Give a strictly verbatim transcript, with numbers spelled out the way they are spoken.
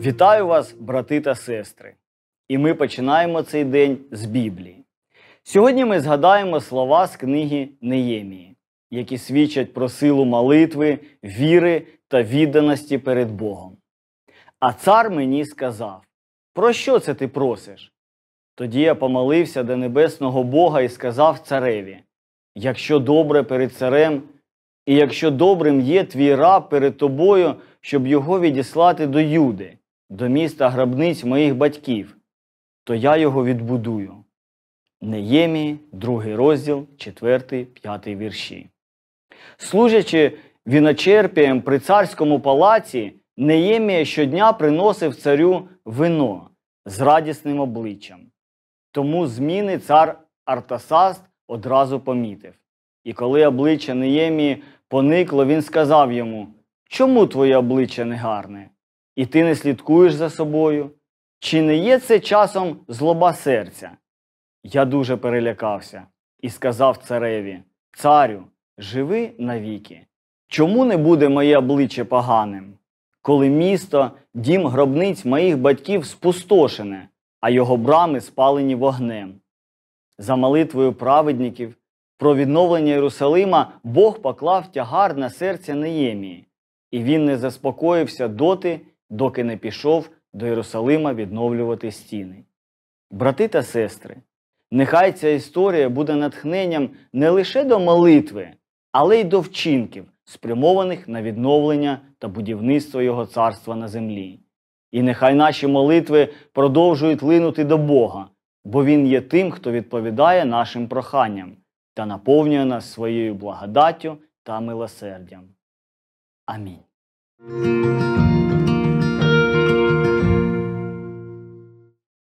Вітаю вас, брати та сестри! І ми починаємо цей день з Біблії. Сьогодні ми згадаємо слова з книги Неємії, які свідчать про силу молитви, віри та відданості перед Богом. А цар мені сказав: «Про що це ти просиш?» Тоді я помолився до небесного Бога і сказав цареві: «Якщо добре перед царем, і якщо добрим є твій раб перед тобою, щоб його відіслати до Юди, до міста гробниць моїх батьків, то я його відбудую». Неємії, другий розділ, четвертий, п'ятий вірші. Служачи віночерпієм при царському палаці, Неємія щодня приносив царю вино з радісним обличчям. Тому зміни цар Артасаст одразу помітив. І коли обличчя Неємії поникло, він сказав йому: «Чому твоє обличчя негарне? І ти не слідкуєш за собою? Чи не є це часом злоба серця?» Я дуже перелякався і сказав цареві: «Царю, живи навіки. Чому не буде моє обличчя поганим, коли місто, дім гробниць моїх батьків спустошене, а його брами спалені вогнем?» За молитвою праведників про відновлення Єрусалима Бог поклав тягар на серце Неємії, і він не заспокоївся доти, доки не пішов до Єрусалима відновлювати стіни. Брати та сестри, нехай ця історія буде натхненням не лише до молитви, але й до вчинків, спрямованих на відновлення та будівництво Його царства на землі. І нехай наші молитви продовжують линути до Бога, бо Він є тим, хто відповідає нашим проханням та наповнює нас своєю благодаттю та милосердям. Амінь.